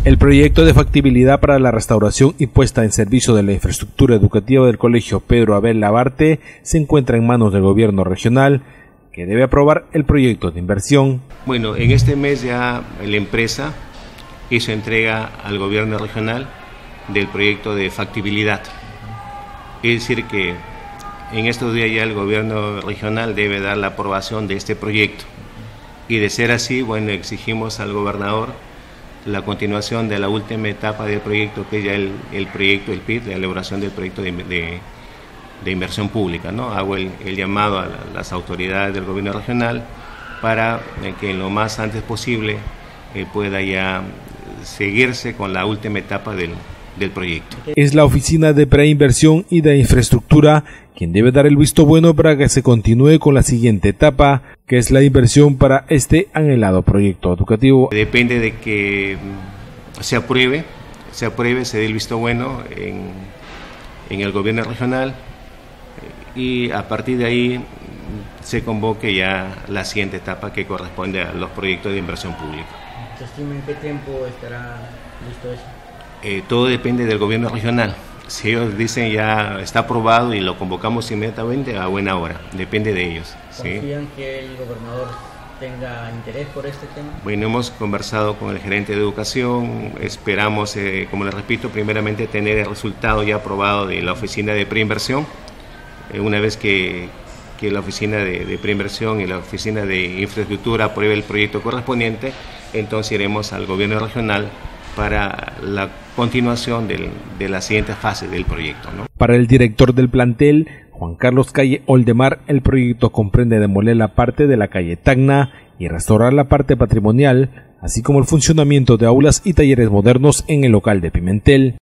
El proyecto de factibilidad para la restauración y puesta en servicio de la infraestructura educativa del Colegio Pedro Abel Labarte se encuentra en manos del gobierno regional, que debe aprobar el proyecto de inversión. Bueno, en este mes ya la empresa hizo entrega al gobierno regional del proyecto de factibilidad. Es decir que en estos días ya el gobierno regional debe dar la aprobación de este proyecto. Y de ser así, bueno, exigimos al gobernador la continuación de la última etapa del proyecto, que es ya el proyecto, el PID, la elaboración del proyecto de inversión pública, ¿no? Hago el llamado a las autoridades del gobierno regional para que en lo más antes posible pueda ya seguirse con la última etapa del proyecto. Es la Oficina de Preinversión y de Infraestructura quien debe dar el visto bueno para que se continúe con la siguiente etapa, que es la inversión para este anhelado proyecto educativo. Depende de que se apruebe, se dé el visto bueno en el gobierno regional y a partir de ahí se convoque ya la siguiente etapa que corresponde a los proyectos de inversión pública. ¿Se estima en qué tiempo estará listo eso? Todo depende del gobierno regional. Si ellos dicen ya está aprobado y lo convocamos inmediatamente, a buena hora, depende de ellos. ¿Confían que el gobernador tenga interés por este tema? Bueno, hemos conversado con el gerente de educación, esperamos, como les repito, primeramente tener el resultado ya aprobado de la oficina de preinversión. Una vez que la oficina de preinversión y la oficina de infraestructura apruebe el proyecto correspondiente, entonces iremos al gobierno regional para la continuación de la siguiente fase del proyecto, ¿no? Para el director del plantel, Juan Carlos Calle Oldemar, el proyecto comprende demoler la parte de la calle Tacna y restaurar la parte patrimonial, así como el funcionamiento de aulas y talleres modernos en el local de Pimentel.